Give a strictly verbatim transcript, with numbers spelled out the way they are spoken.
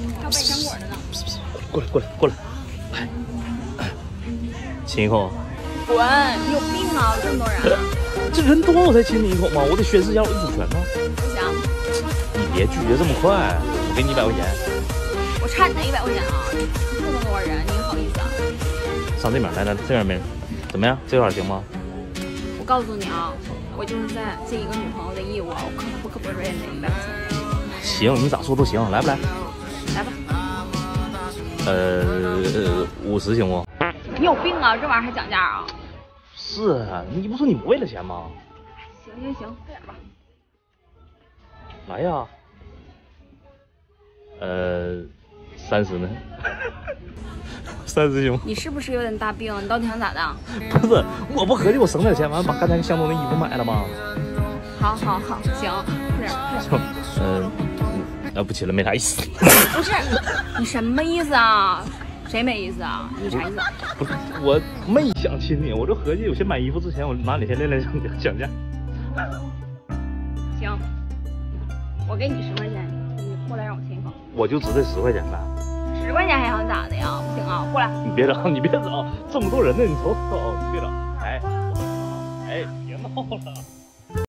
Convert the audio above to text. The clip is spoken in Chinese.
还有百香果的呢。 过来过来过来，哎，亲一口。 滚！你有病啊！这么多人、啊， 这人多我才亲你一口吗？我得宣示一下我的主权呢。 不行， 你别拒绝这么快，我给你一百块钱。 我差你那一百块钱啊！这么多人，你好意思啊？ 上这边来来，这边没人，怎么样？这块行吗？ 我告诉你啊，我就是在尽一个女朋友的义务啊，我可不可不给你一百块钱？ 行，你咋说都行，来不来？ 来吧。 呃，五十行不？ 你有病啊！这玩意儿还讲价啊？ 是啊，你不说你不为了钱吗？ 行行行，快点吧。 来呀。呃，三十呢？三十行吗？ 你是不是有点大病？你到底想咋的？ 不是，我不合计我省点钱，完了把刚才相中的衣服买了吗？ 好好好，行，快点快点。 嗯，啊不亲了，没啥意思。 不是，你什么意思啊？谁没意思啊？你啥意思？ 不是，我没想亲你，我就合计我先买衣服之前，我拿你先练练讲讲价。 行，我给你十块钱，你过来让我亲一口。 我就值这十块钱呗。 十块钱还想咋的呀？不行啊，过来。 你别找，你别找，这么多人呢，你瞅瞅，你别找。哎，哎，别闹了。